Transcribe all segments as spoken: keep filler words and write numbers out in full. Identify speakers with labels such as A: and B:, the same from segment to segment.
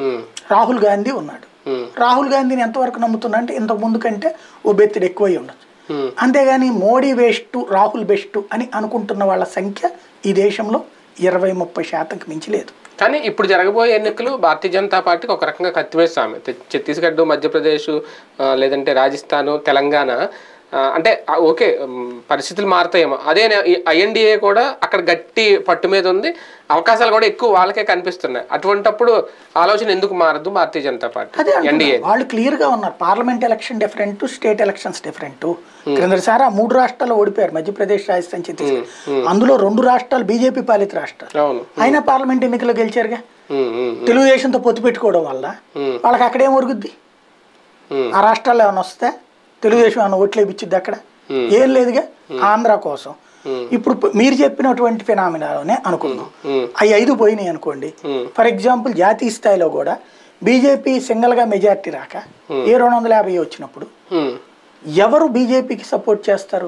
A: రాహుల్ గాంధీ ఉన్నాడు. రాహుల్ గాంధీని ఎంతవరకు నమ్ముతున్నా అంటే ఇంతకు ముందు కంటే ఓ బెత్తిడి ఎక్కువై ఉండొచ్చు. అంతేగాని మోడీ వేస్ట్ రాహుల్ బెస్ట్ అని అనుకుంటున్న వాళ్ళ సంఖ్య ఈ దేశంలో ఇరవై ముప్పై శాతంకి మించి లేదు.
B: కానీ ఇప్పుడు జరగబోయే ఎన్నికలు భారతీయ జనతా పార్టీకి ఒక రకంగా కత్తివేస్తాము. ఛత్తీస్గఢ్, మధ్యప్రదేశ్, లేదంటే రాజస్థాన్, తెలంగాణ అంటే ఓకే పరిస్థితులు మారుతాయేమో, అదే ఐఎన్డిఏ కూడా అక్కడ గట్టి పట్టు మీద ఉంది, అవకాశాలు కూడా ఎక్కువ వాళ్ళకే కనిపిస్తున్నాయి. అటువంటప్పుడు ఆలోచన ఎందుకు మారదు భారతీయ జనతా పార్టీ? ఎన్డీఏ
A: వాళ్ళు క్లియర్ గా ఉన్నారు. Parliament election different, state elections different. క్రిందసారి ఆ మూడు రాష్ట్రాల్లో ఓడిపోయారు, మధ్యప్రదేశ్, రాజస్థాన్, ఛత్తీస్గఢ్. అందులో రెండు రాష్ట్రాలు బీజేపీ పాలిత రాష్ట్రాలు, అయినా పార్లమెంట్ ఎన్నికల్లో గెలిచారుగా. తెలుగుదేశంతో పొత్తు పెట్టుకోవడం వల్ల వాళ్ళకి అక్కడేం ఒరుగుద్ది? ఆ రాష్ట్రాల్లో ఏమైనా వస్తే తెలుగుదేశం ఏమైనా ఓట్లు వేయించిద్ది? అక్కడ ఏం లేదుగా. ఆంధ్ర కోసం ఇప్పుడు మీరు చెప్పినటువంటి ఫినామినాలోనే అనుకుందాం, అవి ఐదు పోయినాయి అనుకోండి. ఫర్ ఎగ్జాంపుల్ జాతీయ స్థాయిలో కూడా బీజేపీ సింగిల్ గా మెజార్టీ రాక ఏ రెండు వందల యాభై వచ్చినప్పుడు ఎవరు బీజేపీకి సపోర్ట్ చేస్తారు?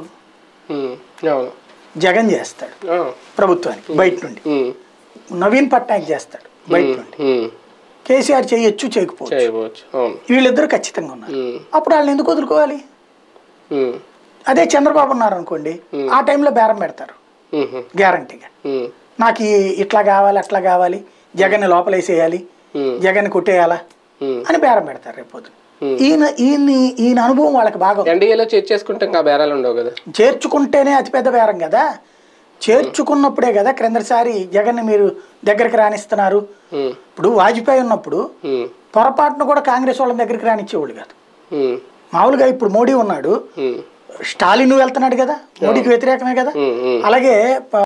A: జగన్ చేస్తాడు ప్రభుత్వానికి బయట నుండి, నవీన్ పట్నాయక్ చేస్తాడు బయట నుండి, కేసీఆర్ చేయొచ్చు చేయకపోవచ్చు, వీళ్ళిద్దరు ఖచ్చితంగా ఉన్నారు. అప్పుడు వాళ్ళని ఎందుకు వదులుకోవాలి? అదే చంద్రబాబు ఉన్నారు అనుకోండి, ఆ టైంలో బేరం పెడతారు గ్యారంటీగా. నాకు ఇట్లా కావాలి అట్లా కావాలి, జగన్ని లోపలేసేయాలి, జగన్ కొట్టేయాలా అని బేరం పెడతారు రేపు. ఈయన ఈయన ఈయన అనుభవం వాళ్ళకి బాగా.
B: ఎన్డీఏలో చేర్చేసుకుంటే ఇంకా బేరాలు ఉండవు కదా.
A: చేర్చుకుంటేనే అతిపెద్ద బేరం కదా. చేర్చుకున్నప్పుడే కదా క్రిందసారి జగన్ మీరు దగ్గరికి రానిస్తున్నారు. ఇప్పుడు వాజ్పేయి ఉన్నప్పుడు పొరపాటును కూడా కాంగ్రెస్ వాళ్ళ దగ్గరికి రానిచ్చేవాళ్ళు కాదు. మామూలుగా ఇప్పుడు మోడీ ఉన్నాడు, స్టాలిన్ వెళ్తున్నాడు కదా, మోడీకి వ్యతిరేకమే కదా. అలాగే